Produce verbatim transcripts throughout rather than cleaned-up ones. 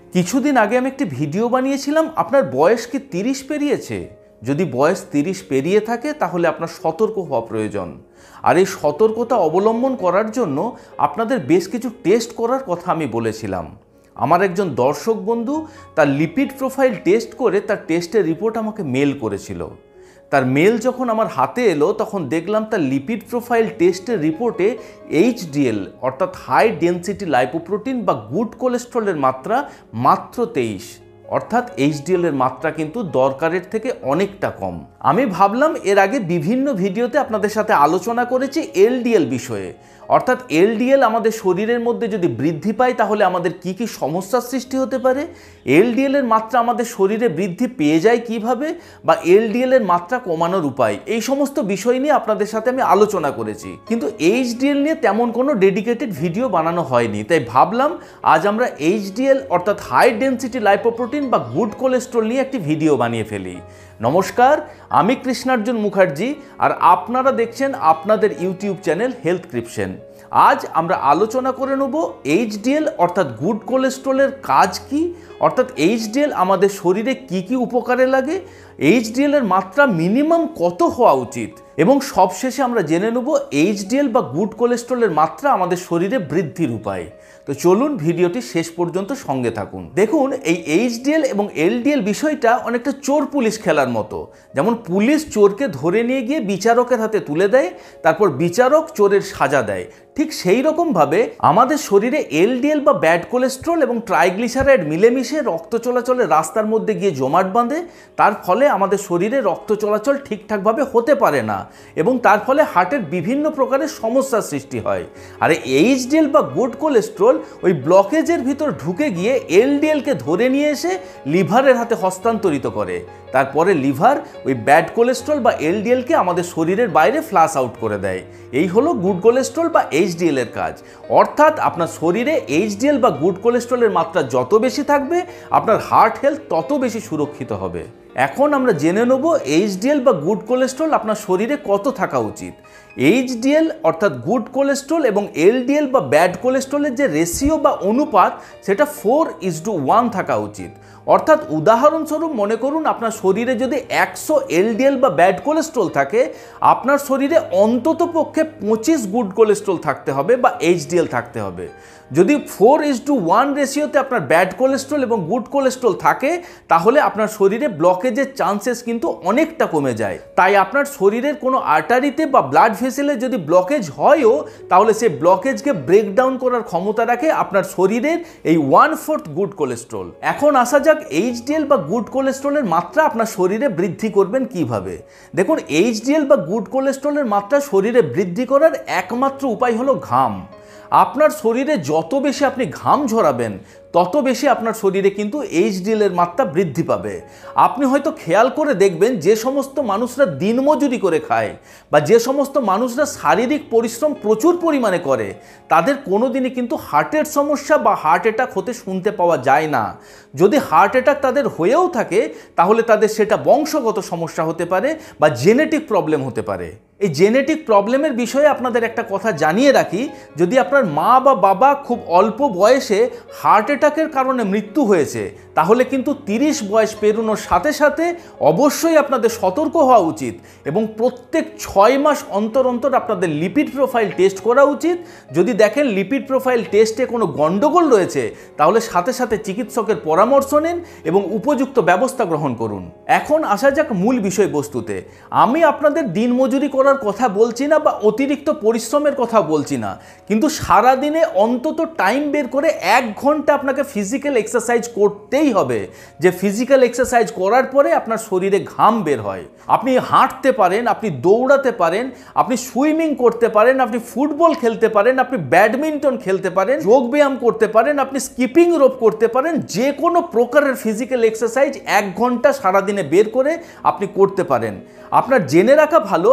কিছুদিন আগে আমি একটি ভিডিও বানিয়েছিলাম, আপনার বয়স কি তিরিশ পেরিয়েছে? যদি বয়স তিরিশ পেরিয়ে থাকে তাহলে আপনার সতর্ক হওয়া প্রয়োজন। আর এই সতর্কতা অবলম্বন করার জন্য আপনাদের বেশ কিছু টেস্ট করার কথা আমি বলেছিলাম। আমার একজন দর্শক বন্ধু তার লিপিড প্রোফাইল টেস্ট করে তার টেস্টের রিপোর্ট আমাকে মেল করেছিল। তার মেল যখন আমার হাতে এলো তখন দেখলাম তার লিপিড প্রোফাইল টেস্টের রিপোর্টে এইচডিএল অর্থাৎ হাই ডেনসিটি লাইপোপ্রোটিন বা গুড কোলেস্ট্রলের মাত্রা মাত্র তেইশ, অর্থাৎ এইচডিএল এর মাত্রা কিন্তু দরকারের থেকে অনেকটা কম। আমি ভাবলাম এর আগে বিভিন্ন ভিডিওতে আপনাদের সাথে আলোচনা করেছি এলডিএল বিষয়ে, অর্থাৎ এলডিএল আমাদের শরীরের মধ্যে যদি বৃদ্ধি পায় তাহলে আমাদের কি কি সমস্যার সৃষ্টি হতে পারে, এলডিএল এর মাত্রা আমাদের শরীরে বৃদ্ধি পেয়ে যায় কিভাবে, বা এলডিএল এর মাত্রা কমানোর উপায়, এই সমস্ত বিষয় নিয়ে আপনাদের সাথে আমি আলোচনা করেছি। কিন্তু এইচডিএল নিয়ে তেমন কোনো ডেডিকেটেড ভিডিও বানানো হয়নি, তাই ভাবলাম আজ আমরা এইচডিএল অর্থাৎ হাই ডেনসিটি লাইপোপ্রোটিন বা গুড কোলেস্ট্রল নিয়ে একটি ভিডিও বানিয়ে ফেলি। নমস্কার, আমি কৃষ্ণার্জুন মুখার্জি আর আপনারা দেখছেন আপনাদের ইউটিউব চ্যানেল হেলথক্রিপশন। আজ আমরা আলোচনা করে নেব এইচডিএল অর্থাৎ গুড কোলেস্ট্রলের কাজ কি, অর্থাৎ এইচডিএল আমাদের শরীরে কি কি উপকারে লাগে, এইচডিএল এর মাত্রা মিনিমাম কত হওয়া উচিত, এবং সবশেষে আমরা জেনে নেব এইচডিএল বা গুড কোলেস্ট্রলের মাত্রা আমাদের শরীরে বৃদ্ধির উপায়। তো চলুন ভিডিওটি শেষ পর্যন্ত সঙ্গে থাকুন। দেখুন, এই এইচডিএল এবং এলডিএল বিষয়টা অনেকটা চোর পুলিশ খেলার মতো। যেমন পুলিশ চোরকে ধরে নিয়ে গিয়ে বিচারকের হাতে তুলে দেয়, তারপর বিচারক চোরের সাজা দেয়, ঠিক সেই রকমভাবে আমাদের শরীরে এলডিএল বা ব্যাড কোলেস্ট্রল এবং ট্রাইগ্লিসারাইড মিলেমিশে রক্ত চলাচলের রাস্তার মধ্যে গিয়ে জমাট বাঁধে। তার ফলে আমাদের শরীরে রক্ত চলাচল ঠিকঠাকভাবে হতে পারে না এবং তার ফলে হার্টের বিভিন্ন প্রকারের সমস্যার সৃষ্টি হয়। আর এইচডিএল বা গুড কোলেস্ট্রল ওই ব্লকেজের ভিতর ঢুকে গিয়ে এলডিএলকে ধরে নিয়ে এসে লিভারের হাতে হস্তান্তরিত করে। তারপরে লিভার ওই ব্যাড কোলেস্ট্রল বা এলডিএলকে আমাদের শরীরের বাইরে ফ্লাশ আউট করে দেয়। এই হলো গুড কোলেস্ট্রল বা এইচডিএল এর কাজ। অর্থাৎ আপনার শরীরে এইচডিএল বা গুড কোলেস্ট্রলের মাত্রা যত বেশি থাকবে আপনার হার্ট হেলথ তত বেশি সুরক্ষিত হবে। এখন আমরা জেনে নেব এইচডিএল বা গুড কোলেস্ট্রল আপনার শরীরে কত থাকা উচিত। এইচডিএল অর্থাৎ গুড কোলেস্ট্রল এবং এলডিএল বা ব্যাড কোলেস্ট্রলের যে রেশিও বা অনুপাত সেটা ফোর ইজ টু ওয়ান থাকা উচিত। অর্থাৎ উদাহরণস্বরূপ মনে করুন আপনার শরীরে যদি একশো এলডিএল বা ব্যাড কোলেস্ট্রল থাকে, আপনার শরীরে অন্তত পক্ষে পঁচিশ গুড কোলেস্ট্রল থাকতে হবে বা এইচডিএল থাকতে হবে। যদি ফোর ইজ টু ওয়ান রেশিওতে আপনার ব্যাড কোলেস্ট্রল এবং গুড কোলেস্ট্রল থাকে তাহলে আপনার শরীরে ব্লকেজের চান্সেস কিন্তু অনেকটা কমে যায়। তাই আপনার শরীরের কোনো আর্টারিতে বা ব্লাড ভেসেলে যদি ব্লকেজ হয়ও তাহলে সেই ব্লকেজকে ব্রেকডাউন করার ক্ষমতা রাখে আপনার শরীরের এই ওয়ান ফোর্থ গুড কোলেস্ট্রল। এখন আসা যাক এইচডিএল বা গুড কোলেস্ট্রলের মাত্রা আপনার শরীরে বৃদ্ধি করবেন কিভাবে। দেখুন, এইচডিএল বা গুড কোলেস্ট্রলের মাত্রা শরীরে বৃদ্ধি করার একমাত্র উপায় হলো ঘাম। আপনার শরীরে যত বেশি আপনি ঘাম ঝরাবেন তত বেশি আপনার শরীরে কিন্তু এইচডিএল এর মাত্রা বৃদ্ধি পাবে। আপনি হয়তো খেয়াল করে দেখবেন যে সমস্ত মানুষরা দিনমজুরি করে খায় বা যে সমস্ত মানুষরা শারীরিক পরিশ্রম প্রচুর পরিমাণে করে তাদের কোনোদিনই কিন্তু হার্টের সমস্যা বা হার্ট অ্যাটাক হতে শুনতে পাওয়া যায় না। যদি হার্ট অ্যাটাক তাদের হয়েও থাকে তাহলে তাদের সেটা বংশগত সমস্যা হতে পারে বা জেনেটিক প্রবলেম হতে পারে। এই জেনেটিক প্রবলেমের বিষয়ে আপনাদের একটা কথা জানিয়ে রাখি, যদি আপনার মা বা বাবা খুব অল্প বয়সে হার্ট অ্যাটাকের কারণে মৃত্যু হয়েছে তাহলে কিন্তু তিরিশ বয়স পেরোনোর সাথে সাথে অবশ্যই আপনাদের সতর্ক হওয়া উচিত এবং প্রত্যেক ছয় মাস অন্তর অন্তর আপনাদের লিপিড প্রোফাইল টেস্ট করা উচিত। যদি দেখেন লিপিড প্রোফাইল টেস্টে কোনো গণ্ডগোল রয়েছে তাহলে সাথে সাথে চিকিৎসকের পরামর্শ নিন এবং উপযুক্ত ব্যবস্থা গ্রহণ করুন। এখন আসা যাক মূল বিষয়বস্তুতে। আমি আপনাদের দিনমজুরি করার কথা বলছি না বা অতিরিক্ত পরিশ্রমের কথা বলছি না, কিন্তু সারাদিনে অন্তত টাইম বের করে এক ঘন্টা আপনাকে ফিজিক্যাল এক্সারসাইজ করতেই হবে। যে ফিজিক্যাল এক্সারসাইজ করার পরে আপনার শরীরে ঘাম বের হয়। আপনি হাঁটতে পারেন, আপনি দৌড়াতে পারেন, আপনি সুইমিং করতে পারেন, আপনি ফুটবল খেলতে পারেন, আপনি ব্যাডমিন্টন খেলতে পারেন, যোগ ব্যায়াম করতে পারেন, আপনি স্কিপিং রোপ করতে পারেন, যে কোনো প্রকারের ফিজিক্যাল এক্সারসাইজ এক ঘন্টা সারাদিনে বের করে আপনি করতে পারেন। আপনার জেনে রাখা ভালো, এখনো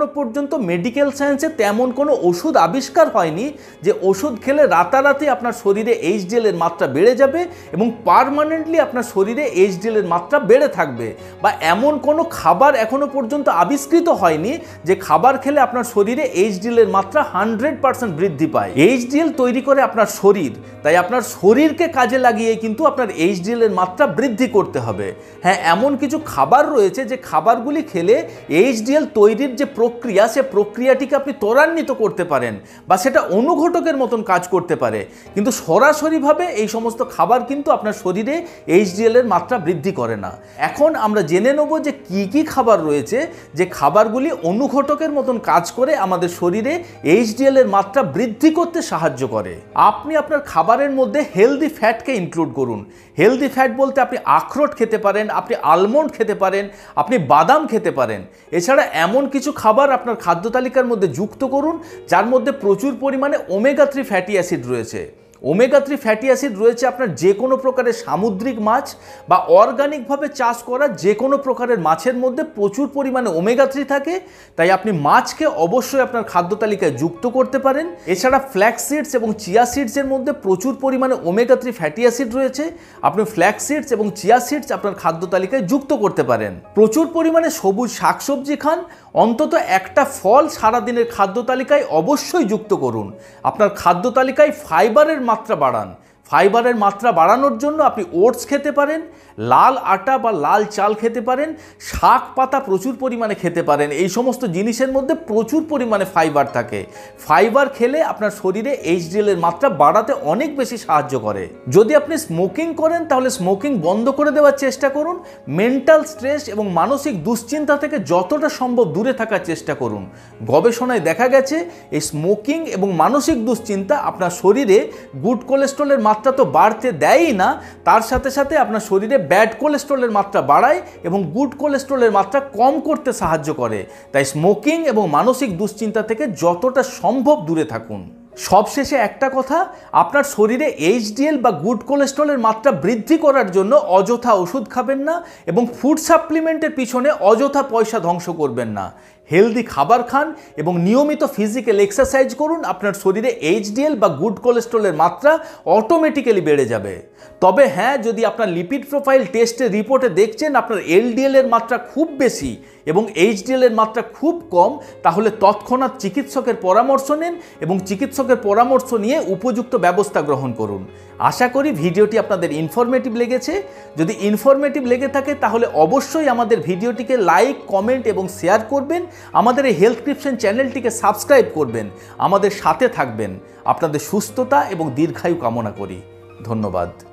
এখনো পর্যন্ত মেডিকেল সায়েন্সে তেমন কোনো ওষুধ আবিষ্কার হয়নি যে ওষুধ খেলে রাতারাতি আপনার শরীরে এইচডিএল এর মাত্রা বেড়ে যাবে এবং পার্মানেন্টলি আপনার শরীরে এইচডিএল এর মাত্রা বেড়ে থাকবে, বা এমন কোনো খাবার এখনো পর্যন্ত আবিষ্কৃত হয়নি যে খাবার খেলে আপনার শরীরে এইচডিএল এর মাত্রা হান্ড্রেড পার্সেন্ট বৃদ্ধি পায়। এইচডিএল তৈরি করে আপনার শরীর, তাই আপনার শরীরকে কাজে লাগিয়ে কিন্তু আপনার এইচডিএল এর মাত্রা বৃদ্ধি করতে হবে। হ্যাঁ, এমন কিছু খাবার রয়েছে যে খাবারগুলি খেলে এইচডিএল তৈরির যে প্রক্রিয়া, সে প্রক্রিয়াটিকে আপনি ত্বরান্বিত করতে পারেন বা সেটা অনুঘটকের মতন কাজ করতে পারে, কিন্তু সরাসরিভাবে এই সমস্ত খাবার কিন্তু আপনার শরীরে এইচডিএল এর মাত্রা বৃদ্ধি করে না। এখন আমরা জেনে নেব যে কি কি খাবার রয়েছে যে খাবারগুলি অনুঘটকের মতন কাজ করে আমাদের শরীরে এইচডিএল এর মাত্রা বৃদ্ধি করতে সাহায্য করে। আপনি আপনার খাবারের মধ্যে হেলদি ফ্যাটকে ইনক্লুড করুন। হেলদি ফ্যাট বলতে আপনি আখরোট খেতে পারেন, আপনি আলমন্ড খেতে পারেন, আপনি বাদাম খেতে পারেন। এছাড়া এমন কিছু খাবার আপনার খাদ্য তালিকার মধ্যে যুক্ত করুন যার মধ্যে প্রচুর পরিমাণে ওমেগা থ্রি ফ্যাটি অ্যাসিড রয়েছে। ওমেগা থ্রি ফ্যাটি অ্যাসিড রয়েছে আপনার যে কোনো প্রকারের সামুদ্রিক মাছ বা অর্গানিকভাবে চাষ করা যে কোনো প্রকারের মাছের মধ্যে প্রচুর পরিমাণে ওমেগা থ্রি থাকে, তাই আপনি মাছকে অবশ্যই আপনার খাদ্য তালিকায় যুক্ত করতে পারেন। এছাড়া ফ্ল্যাক্স সিডস এবং চিয়া সিডসের মধ্যে প্রচুর পরিমাণে ওমেগা থ্রি ফ্যাটি অ্যাসিড রয়েছে, আপনি ফ্ল্যাক্স সিডস এবং চিয়া সিডস আপনার খাদ্য তালিকায় যুক্ত করতে পারেন। প্রচুর পরিমাণে সবুজ শাকসবজি খান, অন্তত একটা ফল সারাদিনের খাদ্য তালিকায় অবশ্যই যুক্ত করুন। আপনার খাদ্য তালিকায় ফাইবারের মাত্রা বাড়ান। ফাইবারের মাত্রা বাড়ানোর জন্য আপনি ওটস খেতে পারেন, লাল আটা বা লাল চাল খেতে পারেন, শাক পাতা প্রচুর পরিমাণে খেতে পারেন। এই সমস্ত জিনিসের মধ্যে প্রচুর পরিমাণে ফাইবার থাকে। ফাইবার খেলে আপনার শরীরে এইচডিএল এর মাত্রা বাড়াতে অনেক বেশি সাহায্য করে। যদি আপনি স্মোকিং করেন তাহলে স্মোকিং বন্ধ করে দেওয়ার চেষ্টা করুন। মেন্টাল স্ট্রেস এবং মানসিক দুশ্চিন্তা থেকে যতটা সম্ভব দূরে থাকার চেষ্টা করুন। গবেষণায় দেখা গেছে এই স্মোকিং এবং মানসিক দুশ্চিন্তা আপনার শরীরে গুড কোলেস্ট্রলের মাত্রা তো বাড়তে দেয়ই না, তার সাথে সাথে আপনার শরীরে ব্যাড কোলেস্ট্রলের মাত্রা বাড়ায় এবং গুড কোলেস্ট্রলের মাত্রা কম করতে সাহায্য করে। তাই স্মোকিং এবং মানসিক দুশ্চিন্তা থেকে যতটা সম্ভব দূরে থাকুন। সবশেষে একটা কথা, আপনার শরীরে এইচডিএল বা গুড কোলেস্ট্রলের মাত্রা বৃদ্ধি করার জন্য অযথা ওষুধ খাবেন না এবং ফুড সাপ্লিমেন্টের পিছনে অযথা পয়সা ধ্বংস করবেন না। হেলদি খাবার খান এবং নিয়মিত ফিজিক্যাল এক্সারসাইজ করুন, আপনার শরীরে এইচডিএল বা গুড কোলেস্ট্রলের মাত্রা অটোমেটিক্যালি বেড়ে যাবে। তবে হ্যাঁ, যদি আপনার লিপিড প্রোফাইল টেস্টের রিপোর্টে দেখছেন আপনার এলডিএল এর মাত্রা খুব বেশি এবং এইচডিএল এর মাত্রা খুব কম, তাহলে তৎক্ষণাৎ চিকিৎসকের পরামর্শ নেন এবং চিকিৎসকের পরামর্শ নিয়ে উপযুক্ত ব্যবস্থা গ্রহণ করুন। আশা করি ভিডিওটি আপনাদের ইনফরমেটিভ লেগেছে। যদি ইনফরমেটিভ লেগে থাকে তাহলে অবশ্যই আমাদের ভিডিওটিকে লাইক, কমেন্ট এবং শেয়ার করবেন। আমাদের এই হেলথক্রিপশন চ্যানেলটিকে সাবস্ক্রাইব করবেন। আমাদের সাথে থাকবেন। আপনাদের সুস্থতা এবং দীর্ঘায়ু কামনা করি। ধন্যবাদ।